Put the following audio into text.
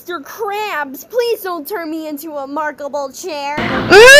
Mr. Krabs, please don't turn me into a markable chair.